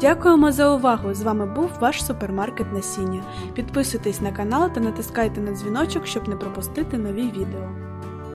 Дякуємо за увагу! З вами був ваш супермаркет насіння. Підписуйтесь на канал та натискайте на дзвіночок, щоб не пропустити нові відео.